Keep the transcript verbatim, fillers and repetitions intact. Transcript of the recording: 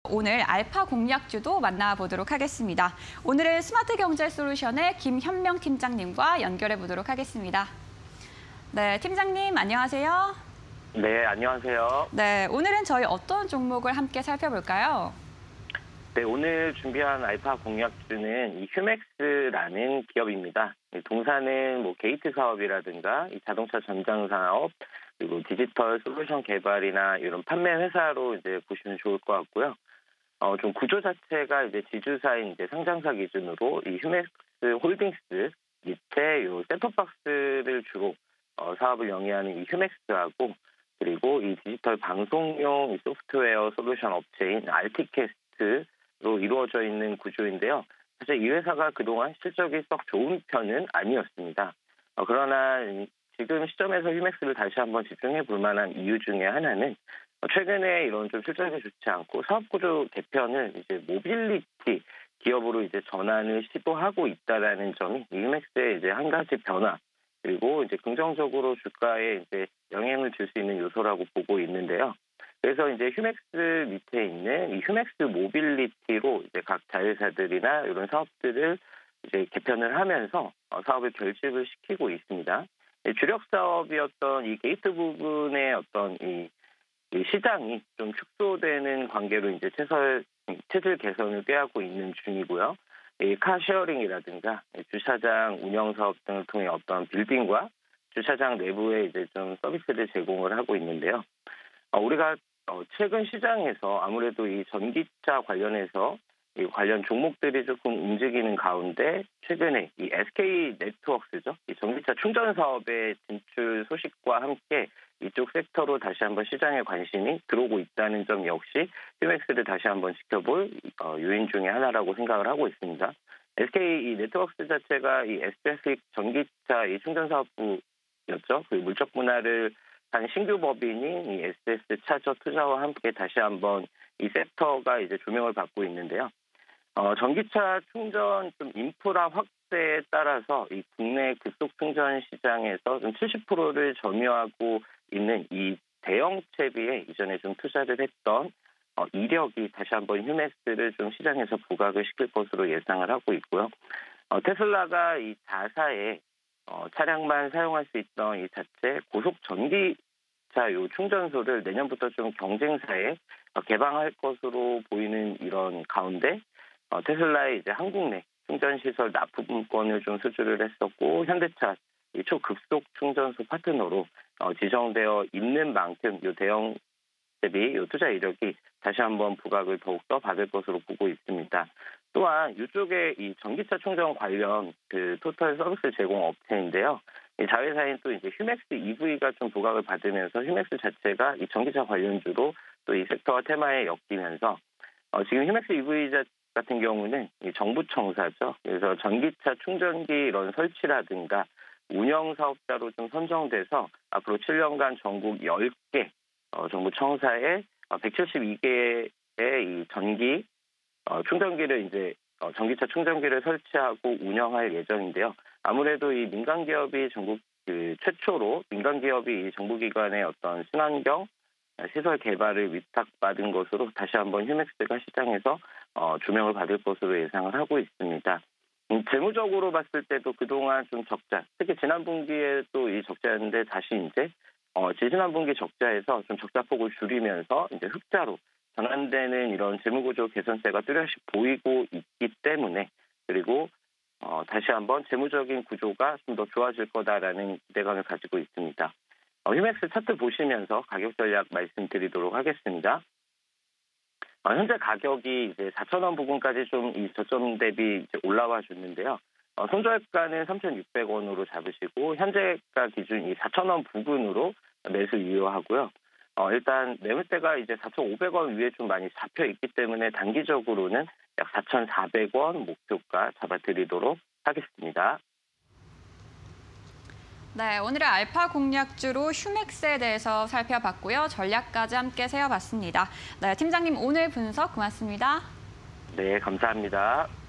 오늘 알파 공략주도 만나보도록 하겠습니다. 오늘은 스마트경제솔루션의 김현명 팀장님과 연결해 보도록 하겠습니다. 네, 팀장님 안녕하세요. 네, 안녕하세요. 네, 오늘은 저희 어떤 종목을 함께 살펴볼까요? 네, 오늘 준비한 알파 공략주는 이 휴맥스라는 기업입니다. 동사는 뭐 게이트 사업이라든가 이 자동차 전장 사업, 그리고 디지털 솔루션 개발이나 이런 판매 회사로 이제 보시면 좋을 것 같고요. 어, 좀 구조 자체가 이제 지주사인 이제 상장사 기준으로 이 휴맥스 홀딩스 밑에 요 셋톱박스를 주로 어, 사업을 영위하는 이 휴맥스하고, 그리고 이 디지털 방송용 이 소프트웨어 솔루션 업체인 알티캐스트로 이루어져 있는 구조인데요. 사실 이 회사가 그동안 실적이 썩 좋은 편은 아니었습니다. 어, 그러나 지금 시점에서 휴맥스를 다시 한번 집중해 볼 만한 이유 중에 하나는 최근에 이런 좀 실적이 좋지 않고 사업구조 개편을 이제 모빌리티 기업으로 이제 전환을 시도하고 있다라는 점이 이 휴맥스의 이제 한 가지 변화, 그리고 이제 긍정적으로 주가에 이제 영향을 줄 수 있는 요소라고 보고 있는데요. 그래서 이제 휴맥스 밑에 있는 이 휴맥스 모빌리티로 이제 각 자회사들이나 이런 사업들을 이제 개편을 하면서 사업을 결집을 시키고 있습니다. 주력 사업이었던 이 게이트 부분의 어떤 이 시장이 좀 축소되는 관계로 이제 체설, 체질 개선을 꾀하고 있는 중이고요. 이 카쉐어링이라든가 주차장 운영 사업 등을 통해 어떤 빌딩과 주차장 내부에 이제 좀 서비스를 제공을 하고 있는데요. 어, 우리가 어, 최근 시장에서 아무래도 이 전기차 관련해서 이 관련 종목들이 조금 움직이는 가운데 최근에 이 에스케이 네트워크스죠. 이 전기차 충전 사업의 진출 소식과 함께 이쪽 섹터로 다시 한번 시장에 관심이 들어오고 있다는 점 역시 휴맥스를 다시 한번 지켜볼 어, 요인 중에 하나라고 생각을 하고 있습니다. 에스케이 이 네트워크스 자체가 이 에스페시픽 전기차 이 충전 사업부였죠. 그 물적 분할을 한 신규 법인인 이 에스에스 차저 투자와 함께 다시 한번 이 섹터가 이제 조명을 받고 있는데요. 어, 전기차 충전 좀 인프라 확대에 따라서 이 국내 급속 충전 시장에서 좀 칠십 퍼센트를 점유하고 있는 이 대형 채비에 이전에 좀 투자를 했던 어, 이력이 다시 한번 휴맥스를 좀 시장에서 부각을 시킬 것으로 예상을 하고 있고요. 어, 테슬라가 이 자사의 어, 차량만 사용할 수 있던 이 자체 고속 전기차 요 충전소를 내년부터 좀 경쟁사에 어, 개방할 것으로 보이는 이런 가운데 어, 테슬라의 이제 한국 내 충전 시설 납품권을 좀 수주를 했었고, 현대차 이 초급속 충전소 파트너로 어, 지정되어 있는 만큼 이 대형 대비 이 투자 이력이 다시 한번 부각을 더욱더 받을 것으로 보고 있습니다. 또한 이쪽에 이 전기차 충전 관련 그 토탈 서비스 제공 업체인데요. 이 자회사인 또 이제 휴맥스 이브이가 좀 부각을 받으면서 휴맥스 자체가 이 전기차 관련주로 또 이 섹터와 테마에 엮이면서 어, 지금 휴맥스 이브이 자 같은 경우는 이 정부 청사죠. 그래서 전기차 충전기 이런 설치라든가 운영 사업자로 좀 선정돼서 앞으로 칠 년간 전국 열 개 어, 정부 청사에 백칠십이 개의 이 전기 어, 충전기를 이제 어, 전기차 충전기를 설치하고 운영할 예정인데요. 아무래도 이 민간 기업이 전국 그 최초로 민간 기업이 이 정부기관의 어떤 친환경 시설 개발을 위탁받은 것으로 다시 한번 휴맥스가 시장에서 어, 조명을 받을 것으로 예상을 하고 있습니다. 음, 재무적으로 봤을 때도 그동안 좀 적자, 특히 지난 분기에 또 이 적자였는데 다시 이제 어, 지지난 분기 적자에서 좀 적자폭을 줄이면서 이제 흑자로 전환되는 이런 재무구조 개선세가 뚜렷이 보이고 있기 때문에, 그리고 어, 다시 한번 재무적인 구조가 좀 더 좋아질 거다라는 기대감을 가지고 있습니다. 어, 휴맥스 차트 보시면서 가격 전략 말씀드리도록 하겠습니다. 어, 현재 가격이 이제 사천 원 부근까지 좀 이 저점 대비 이제 올라와 줬는데요. 어, 손절가는 삼천육백 원으로 잡으시고 현재가 기준 이 사천 원 부근으로 매수 유효하고요. 어, 일단 매물대가 이제 사천오백 원 위에 좀 많이 잡혀 있기 때문에 단기적으로는 약 사천사백 원 목표가 잡아드리도록 하겠습니다. 네, 오늘의 알파 공략주로 휴맥스에 대해서 살펴봤고요. 전략까지 함께 세워봤습니다. 네, 팀장님 오늘 분석 고맙습니다. 네, 감사합니다.